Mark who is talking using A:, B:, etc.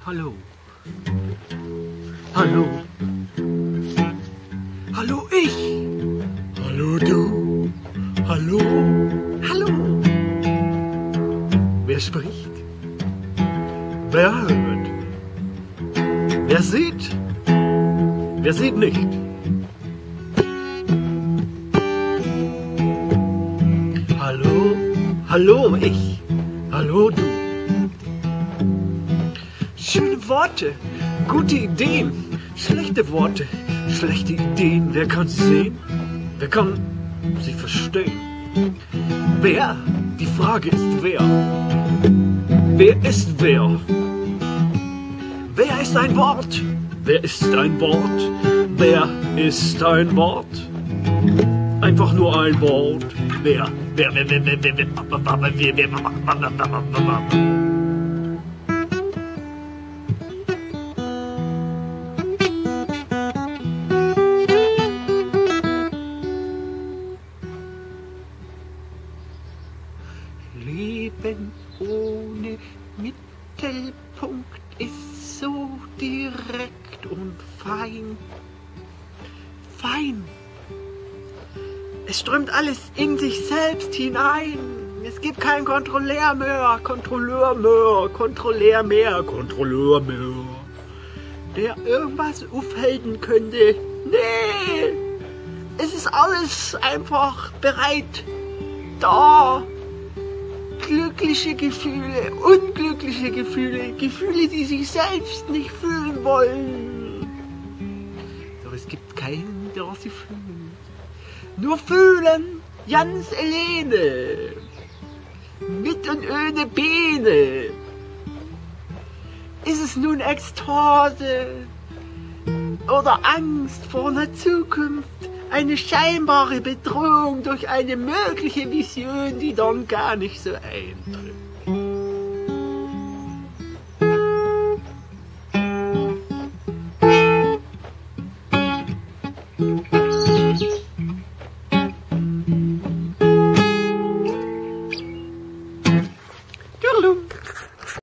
A: Hallo. Hallo. Hallo ich. Hallo du. Hallo. Hallo. Wer spricht? Wer hört? Wer sieht? Wer sieht nicht? Hallo. Hallo ich. Hallo du. Schöne Worte, gute Ideen, schlechte Worte, schlechte Ideen. Wer kann sie sehen? Wer kann sie verstehen? Wer? Die Frage ist wer? Wer ist wer? Wer ist ein Wort? Wer ist ein Wort? Wer ist ein Wort? Einfach nur ein Wort. Wer? Leben ohne Mittelpunkt ist so direkt und fein. Fein. Es strömt alles in sich selbst hinein. Es gibt keinen Kontrolleur mehr, der irgendwas aufhalten könnte. Nee, es ist alles einfach bereit, da. Glückliche Gefühle, unglückliche Gefühle, Gefühle, die sich selbst nicht fühlen wollen. Doch es gibt keinen, der sie fühlt. Nur fühlen, ganz alleine, mit und ohne Beine. Ist es nun Ekstase oder Angst vor einer Zukunft, eine scheinbare Bedrohung durch eine mögliche Vision, die dann gar nicht so eintritt?